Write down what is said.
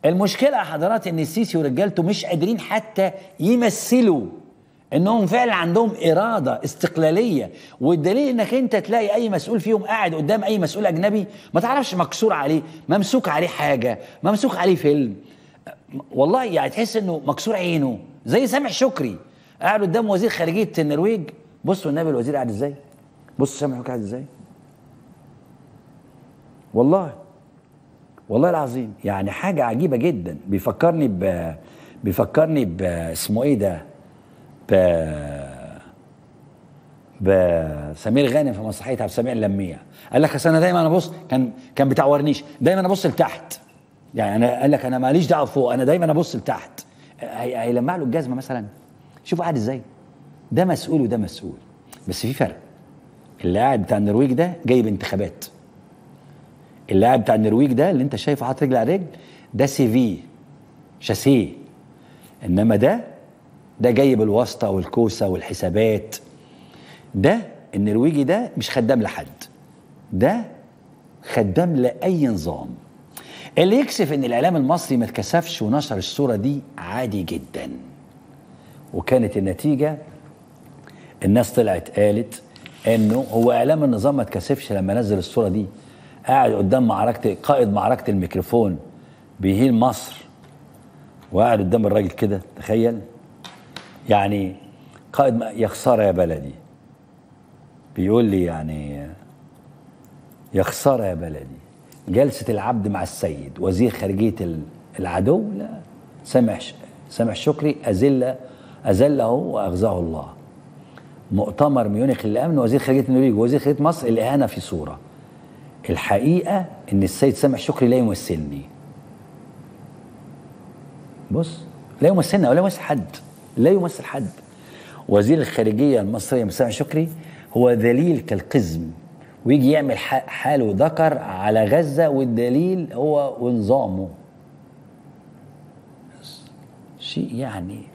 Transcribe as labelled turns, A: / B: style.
A: المشكله يا حضرات ان السيسي ورجالته مش قادرين حتى يمثلوا انهم فعلا عندهم اراده استقلاليه، والدليل انك انت تلاقي اي مسؤول فيهم قاعد قدام اي مسؤول اجنبي ما تعرفش مكسور عليه، ممسوك عليه حاجه، ممسوك عليه فيلم، والله يعني تحس انه مكسور عينه. زي سامح شكري قاعد قدام وزير خارجيه النرويج، بصوا النبي الوزير قاعد ازاي، بصوا سامح شكري قاعد ازاي، والله العظيم يعني حاجه عجيبه جدا. بيفكرني اسمه ايه ده، بسمير غانم في مسرحيه عبد السميع اللميع. قال لك اصل انا دايما ابص، كان بتاع ورنيش، دايما ابص لتحت. يعني انا قال لك انا ماليش دعوه فوق، انا دايما ابص لتحت. هيلمع له الجزمه مثلا؟ شوفوا قاعد ازاي. ده مسؤول وده مسؤول، بس في فرق. اللي قاعد بتاع النرويج ده جايب انتخابات. اللي قاعد بتاع النرويج ده اللي انت شايفه حاطط رجل على رجل، ده سي في شاسيه. انما ده جايب الواسطه والكوسه والحسابات. ده النرويجي ده مش خدام لحد، ده خدام لاي نظام. اللي يكسف ان الاعلام المصري ما اتكسفش ونشر الصوره دي عادي جدا، وكانت النتيجه الناس طلعت قالت انه هو اعلام النظام ما اتكسفش لما نزل الصوره دي. قاعد قدام قائد معركه الميكروفون بيهين مصر، وقاعد قدام الراجل كده، تخيل يعني قائد يا خساره يا بلدي، بيقول لي يعني يا خساره يا بلدي، جلسه العبد مع السيد وزير خارجيه العدو. لا، سامح شكري اذله واغزاه الله. مؤتمر ميونخ للامن، وزير خارجيه النرويج ووزير خارجيه مصر، الاهانه في صوره. الحقيقه ان السيد سامح شكري لا يمثلني. بص، لا يمثلنا ولا يمثل حد، لا يمثل حد. وزير الخارجيه المصريه سامح شكري هو ذليل كالقزم، ويجي يعمل حاله ذكر على غزه، والدليل هو ونظامه. شيء يعني